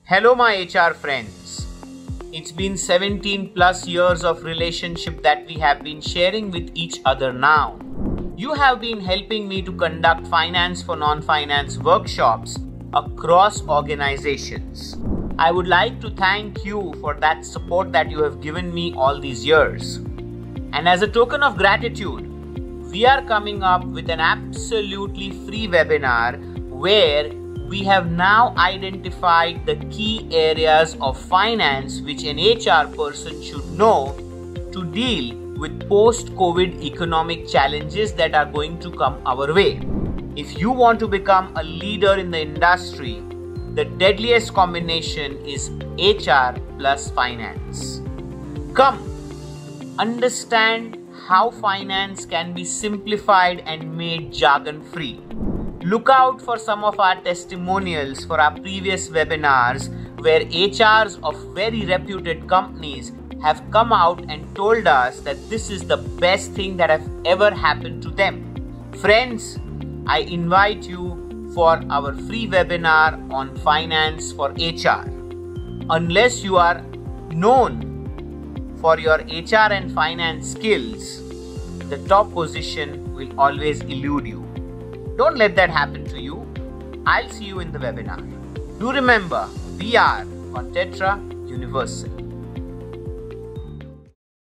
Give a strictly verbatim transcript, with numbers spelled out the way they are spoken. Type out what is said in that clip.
Hello my H R friends. It's been seventeen plus years of relationship that we have been sharing with each other now. You have been helping me to conduct finance for non-finance workshops across organizations. I would like to thank you for that support that you have given me all these years. And as a token of gratitude, we are coming up with an absolutely free webinar where we have now identified the key areas of finance which an H R person should know to deal with post-COVID economic challenges that are going to come our way. If you want to become a leader in the industry, the deadliest combination is H R plus finance. Come, understand how finance can be simplified and made jargon-free. Look out for some of our testimonials for our previous webinars where H Rs of very reputed companies have come out and told us that this is the best thing that have ever happened to them. Friends, I invite you for our free webinar on finance for H R. Unless you are known for your H R and finance skills, the top position will always elude you. Don't let that happen to you. I'll see you in the webinar. Do remember, we are on Tetra Universal.